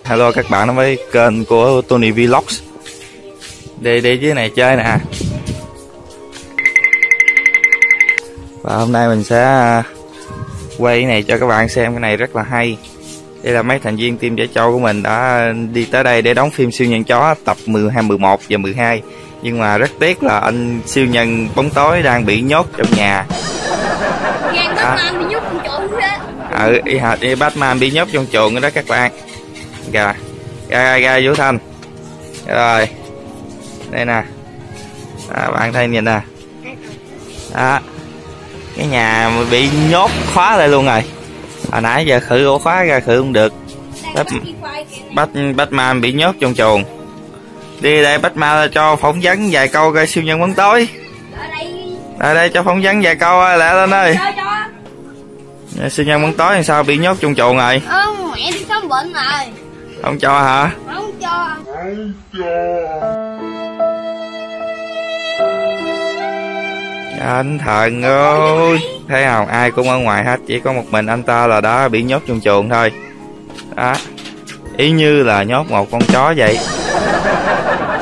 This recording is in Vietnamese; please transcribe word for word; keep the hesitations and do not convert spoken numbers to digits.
hello các bạn đến với kênh của Tony Vlogs. Đi đi dưới này chơi nè. Và hôm nay mình sẽ quay cái này cho các bạn xem, cái này rất là hay. Đây là mấy thành viên team Trẻ Trâu của mình đã đi tới đây để đóng phim siêu nhân chó tập mười hai, mười một và mười hai. Nhưng mà rất tiếc là anh siêu nhân bóng tối đang bị nhốt trong nhà. Batman bị nhốt trong chuồng đó. Ừ, y hệt y Batman bị nhốt trong chuồng đó các bạn. Kìa, ra ra ra Vũ Thanh. Rồi. Đây nè. À, bạn thấy nhìn nè. Đó. Cái nhà bị nhốt khóa lại luôn rồi. Hồi nãy giờ khử ổ khóa ra khử không được. Bat, Bat, Batman bị nhốt trong chuồng. Đi đây Batman cho phỏng vấn vài câu coi siêu nhân bóng tối. Ở đây cho phỏng vấn vài câu lẹ lên ơi. Siêu nhân bóng tối làm sao bị nhốt trong chuồng rồi? Không, mẹ đi khám bệnh rồi. Không cho hả? Không cho. Không cho. Anh thần ơi, thấy không, ai cũng ở ngoài hết, chỉ có một mình anh ta là đã bị nhốt trong chuồng thôi. Đó, ý như là nhốt một con chó vậy.